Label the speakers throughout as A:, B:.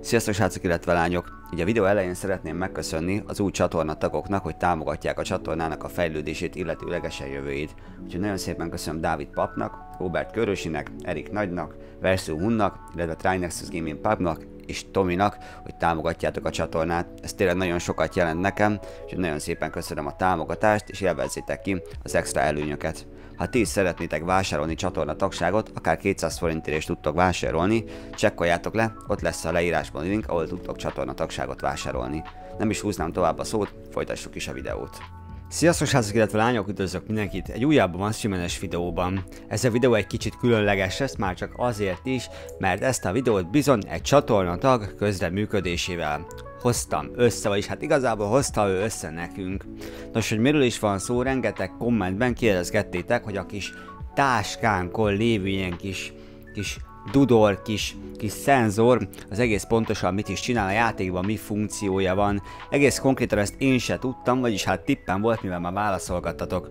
A: Sziasztok srácok, illetve lányok! Így a videó elején szeretném megköszönni az új csatornatagoknak, hogy támogatják a csatornának a fejlődését, illetőlegesen jövőjét. Úgyhogy nagyon szépen köszönöm Dávid Papnak, Robert Körösinek, Erik Nagynak, Versu Hunnak, illetve Trinexus Gaming Pubnak és Tominak, hogy támogatjátok a csatornát. Ez tényleg nagyon sokat jelent nekem, úgyhogy nagyon szépen köszönöm a támogatást, és élvezzétek ki az extra előnyöket. Ha ti is szeretnétek vásárolni csatornatagságot, akár 200 forintért is tudtok vásárolni, csekkoljátok le, ott lesz a leírásban a link, ahol tudtok csatornatagságot vásárolni. Nem is húznám tovább a szót, folytassuk is a videót. Sziasztok srácok, illetve lányok, üdvözlök mindenkit egy újabb One-Streamenes videóban. Ez a videó egy kicsit különleges lesz, már csak azért is, mert ezt a videót bizony egy csatornatag közreműködésével hoztam össze, vagyis hát igazából hozta ő össze nekünk. Nos, hogy miről is van szó, rengeteg kommentben kérdezgettétek, hogy a kis táskánkon lévő ilyen kis dudor, kis szenzor, az egész pontosan mit is csinál a játékban, mi funkciója van. Egész konkrétan ezt én se tudtam, vagyis hát tippem volt, mivel már válaszolgattatok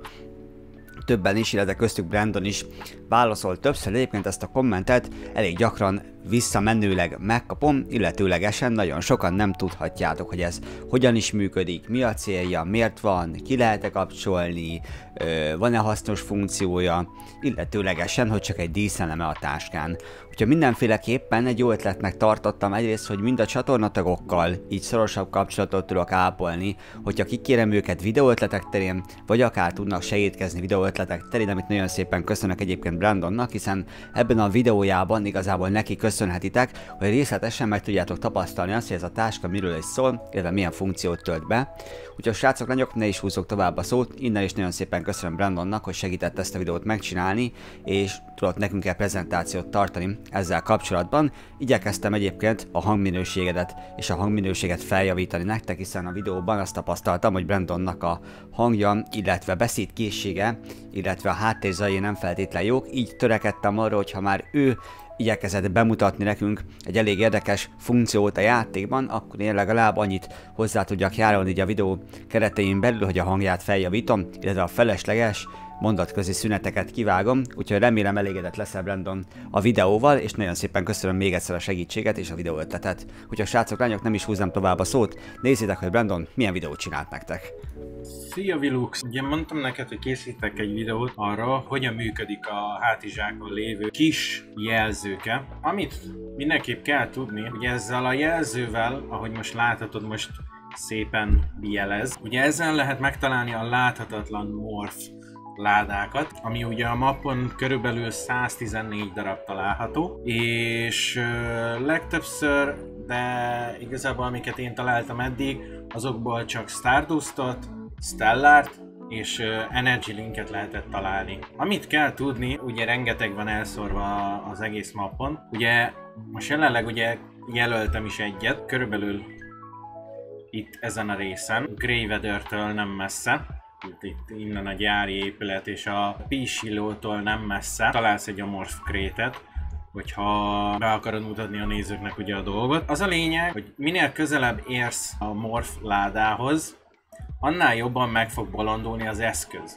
A: többen is, illetve köztük Brandon is válaszolt többször. Egyébként ezt a kommentet elég gyakran visszamenőleg megkapom, illetőlegesen nagyon sokan nem tudhatjátok, hogy ez hogyan is működik, mi a célja, miért van, ki lehet-e kapcsolni, van-e hasznos funkciója, illetőlegesen, hogy csak egy díszeleme a táskán. Úgyhogy mindenféleképpen egy jó ötletnek tartottam egyrészt, hogy mind a csatornatagokkal így szorosabb kapcsolatot tudok ápolni, hogyha kikérem őket videóötletek terén, vagy akár tudnak segítkezni videóötletek terén, amit nagyon szépen köszönök egyébként Brandonnak, hiszen ebben a videójában igazából neki köszönhetitek, hogy részletesen meg tudjátok tapasztalni azt, hogy ez a táska miről is szól, illetve milyen funkciót tölt be. Úgyhogy srácok, lányok, ne is húzzuk tovább a szót, innen is nagyon szépen köszönöm Brandonnak, hogy segített ezt a videót megcsinálni, és tudott nekünk egy prezentációt tartani ezzel kapcsolatban. Igyekeztem egyébként a hangminőségedet és a hangminőséget feljavítani nektek, hiszen a videóban azt tapasztaltam, hogy Brandonnak a hangja, illetve beszédkészsége, illetve a háttérzajai nem feltétlenül jók, így törekedtem arra, hogy ha már ő igyekezett bemutatni nekünk egy elég érdekes funkciót a játékban, akkor én legalább annyit hozzá tudjak járulni így a videó keretein belül, hogy a hangját feljavítom, illetve a felesleges mondatközi szüneteket kivágom, úgyhogy remélem elégedett leszel Brandon a videóval, és nagyon szépen köszönöm még egyszer a segítséget és a videó ötletet. Úgyhogy srácok, lányok, nem is húzzam tovább a szót, nézzétek, hogy Brandon milyen videót csinált nektek.
B: Szia Vilux! Ugye mondtam neked, hogy készítek egy videót arra, hogyan működik a hátizsákon lévő kis jelzőke. Amit mindenképp kell tudni, hogy ezzel a jelzővel, ahogy most láthatod, most szépen jelez. Ugye ezzel lehet megtalálni a láthatatlan morph ládákat, ami ugye a mappon körülbelül 114 darab található, és legtöbbször, de igazából amiket én találtam eddig, azokból csak Stardustot, Stellart és Energy Linket lehetett találni. Amit kell tudni, ugye rengeteg van elszórva az egész mappon, ugye most jelenleg ugye jelöltem is egyet, körülbelül itt ezen a részen, Greyweather-től nem messze, itt innen a gyári épület és a Písillótól nem messze találsz egy amorph krétet, hogyha be akarod mutatni a nézőknek ugye a dolgot. Az a lényeg, hogy minél közelebb érsz a morph ládához, annál jobban meg fog bolondulni az eszköz.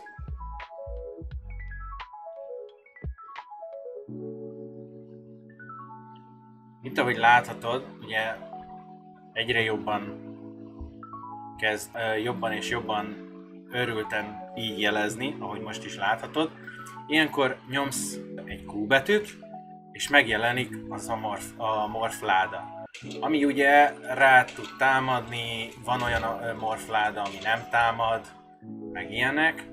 B: Itt ahogy láthatod, ugye egyre jobban kezd jobban és jobban örülten így jelezni, ahogy most is láthatod. Ilyenkor nyomsz egy Q betűt, és megjelenik az a morph láda. Ami ugye rá tud támadni, van olyan morph láda, ami nem támad, meg ilyenek.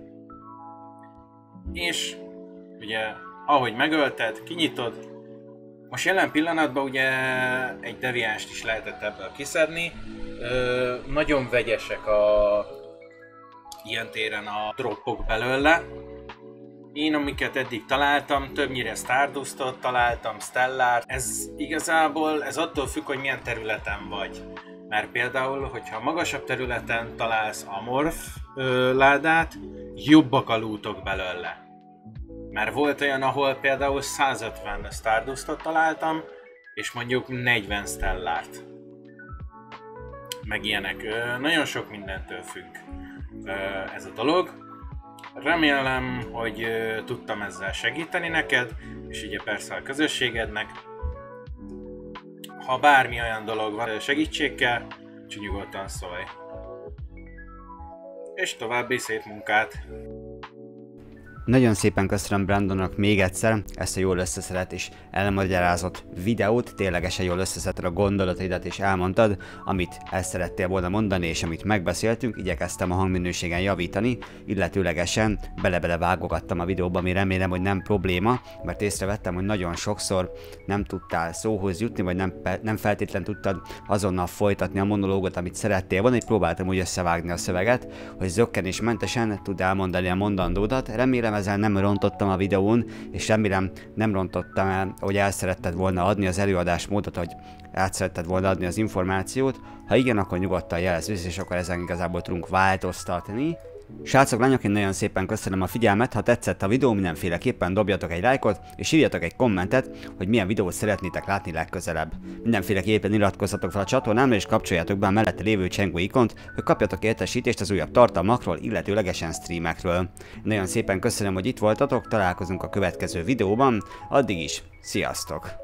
B: És ugye ahogy megölted, kinyitod. Most jelen pillanatban ugye egy deviánst is lehetett ebből kiszedni. Nagyon vegyesek ilyen téren a droppok belőle. Én amiket eddig találtam, többnyire Stardustot találtam, Stellart. Ez igazából attól függ, hogy milyen területen vagy. Mert például, hogyha magasabb területen találsz amorph ládát, jobbak a lootok belőle. Mert volt olyan, ahol például 150 Stardustot találtam, és mondjuk 40 Stellart. Meg ilyenek. Nagyon sok mindentől függ ez a dolog. Remélem, hogy tudtam ezzel segíteni neked, és ugye persze a közösségednek. Ha bármi olyan dolog van, segítségkel, csak nyugodtan szólj. És további szép munkát!
A: Nagyon szépen köszönöm Brandonnak még egyszer ezt a jól összeszedett és elmagyarázott videót, ténylegesen jól összeszedted a gondolataidat és elmondtad, amit el szerettél volna mondani és amit megbeszéltünk, igyekeztem a hangminőségen javítani, illetőlegesen bele-bele vágogattam a videóba, ami remélem, hogy nem probléma, mert észrevettem, hogy nagyon sokszor nem tudtál szóhoz jutni, vagy nem feltétlen tudtad azonnal folytatni a monológot, amit szerettél volna, így próbáltam úgy összevágni a szöveget, hogy zökkenésmentesen tud elmondani a mondandódat. Remélem ezzel nem rontottam a videón, és remélem nem rontottam el, hogy el szeretted volna adni az előadásmódot, hogy át szeretted volna adni az információt. Ha igen, akkor nyugodtan jelezz, és akkor ezen igazából tudunk változtatni. Srácok, lányok, én nagyon szépen köszönöm a figyelmet, ha tetszett a videó, mindenféleképpen dobjatok egy lájkot, és írjatok egy kommentet, hogy milyen videót szeretnétek látni legközelebb. Mindenféleképpen iratkozzatok fel a csatornámra, és kapcsoljátok be a mellette lévő csengő ikont, hogy kapjatok értesítést az újabb tartalmakról, illetőlegesen streamekről. Nagyon szépen köszönöm, hogy itt voltatok, találkozunk a következő videóban, addig is, sziasztok!